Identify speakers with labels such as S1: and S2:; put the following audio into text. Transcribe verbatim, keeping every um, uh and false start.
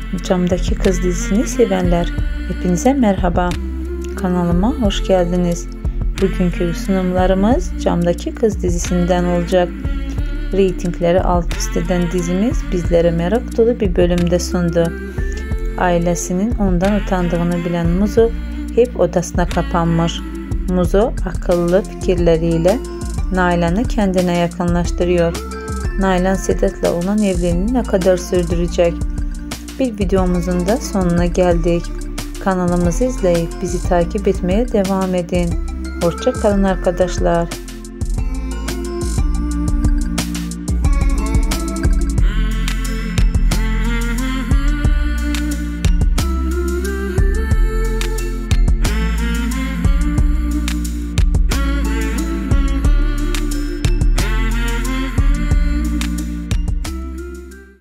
S1: Camdaki Kız dizisini sevenler, hepinize merhaba. Kanalıma hoş geldiniz. Bugünkü sunumlarımız Camdaki Kız dizisinden olacak. Reytingleri alt üst eden dizimiz bizlere merak dolu bir bölümde sundu. Ailesinin ondan utandığını bilen Muzo hep odasına kapanmış. Muzo akıllı fikirleriyle Nalan'ı kendine yakınlaştırıyor. Nalan Sedat'la olan evliliğini ne kadar sürdürecek? Bir videomuzun da sonuna geldik. Kanalımızı izleyip bizi takip etmeye devam edin. Hoşça kalın arkadaşlar.